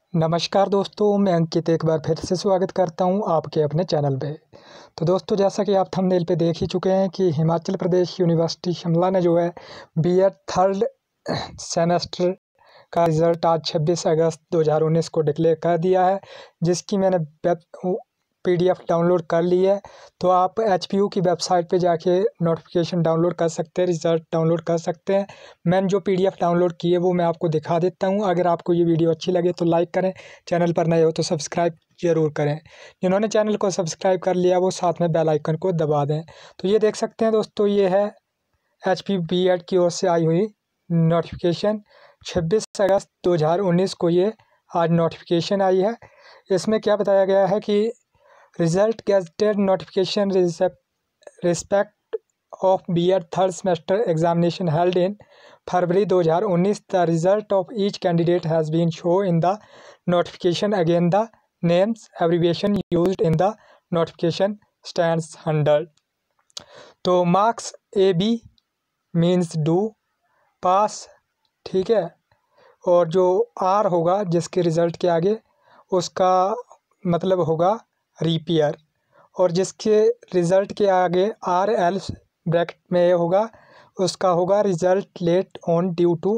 नमस्कार दोस्तों, मैं अंकित एक बार फिर से स्वागत करता हूं आपके अपने चैनल पे। तो दोस्तों, जैसा कि आप थंबनेल पे देख ही चुके हैं कि हिमाचल प्रदेश यूनिवर्सिटी शिमला ने जो है बीएड थर्ड सेमेस्टर का रिज़ल्ट आज 26 अगस्त 2019 को डिक्लेयर कर दिया है, जिसकी मैंने पीडीएफ डाउनलोड कर ली है। तो आप एचपीयू की वेबसाइट पे जाके नोटिफिकेशन डाउनलोड कर सकते हैं, रिज़ल्ट डाउनलोड कर सकते हैं। मैंने जो पीडीएफ डाउनलोड की है वो मैं आपको दिखा देता हूँ। अगर आपको ये वीडियो अच्छी लगे तो लाइक करें, चैनल पर नए हो तो सब्सक्राइब ज़रूर करें। जिन्होंने चैनल को सब्सक्राइब कर लिया वो साथ में बेल आइकन को दबा दें। तो ये देख सकते हैं दोस्तों, ये है एचपी बीएड की ओर से आई हुई नोटिफिकेशन। 26 अगस्त 2019 को ये आज नोटिफिकेशन आई है। इसमें क्या बताया गया है कि result gazetted notification respect of BEd third semester examination held in February 2019। The result of each candidate has been show in the notification again the names abbreviation used in the notification stands 100। तो marks A B means do pass, ठीक है। और जो are होगा जिसके result के आगे, उसका मतलब होगा रिपेयर। और जिसके रिज़ल्ट के आगे आर एल ब्रैकेट में ये होगा, उसका होगा result late on due to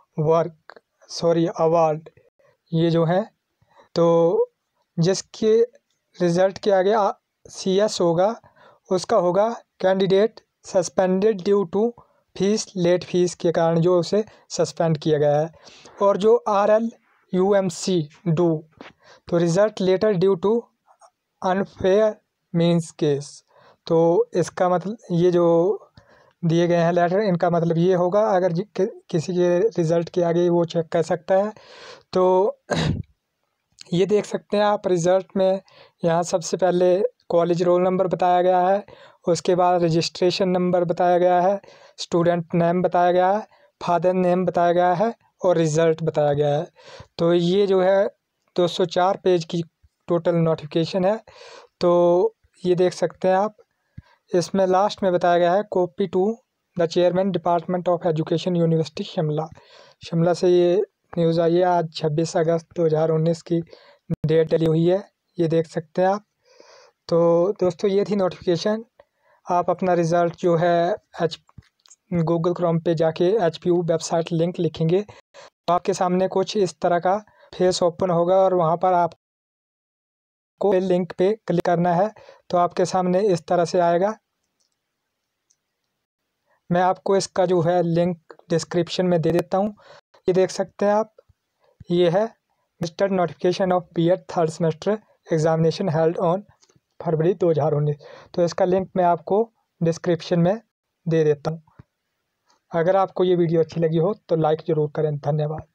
award. ये जो है, तो जिसके रिज़ल्ट के आगे सी एस होगा, उसका होगा candidate suspended due to fees, late fees के कारण जो उसे सस्पेंड किया गया है। और जो R L U M C do, तो result later due to unfair means case. तो इसका मतलब ये जो दिए गए हैं लेटर, इनका मतलब ये होगा, अगर किसी के रिज़ल्ट के आगे वो चेक कर सकता है। तो ये देख सकते हैं आप रिज़ल्ट में, यहाँ सबसे पहले कॉलेज रोल नंबर बताया गया है, उसके बाद रजिस्ट्रेशन नंबर बताया गया है, स्टूडेंट नेम बताया गया है, फादर नेम बताया गया है और रिज़ल्ट बताया गया है। तो ये जो है 204 पेज की टोटल नोटिफिकेशन है। तो ये देख सकते हैं आप, इसमें लास्ट में बताया गया है copy to the chairman department of education university Shimla. Shimla से ये न्यूज़ आई है, आज 26 अगस्त 2019 की डेट डली हुई है, ये देख सकते हैं आप। तो दोस्तों, ये थी नोटिफिकेशन। आप अपना रिज़ल्ट जो है गूगल क्रोम पे जाके एचपीयू वेबसाइट लिंक लिखेंगे तो आपके सामने कुछ इस तरह का फेस ओपन होगा और वहाँ पर आपको लिंक पे क्लिक करना है। तो आपके सामने इस तरह से आएगा। मैं आपको इसका जो है लिंक डिस्क्रिप्शन में दे देता हूँ। ये देख सकते हैं आप, ये है registered notification of BEd third semester examination held on February 2019। तो इसका लिंक मैं आपको डिस्क्रिप्शन में दे देता हूँ। अगर आपको ये वीडियो अच्छी लगी हो तो लाइक ज़रूर करें। धन्यवाद।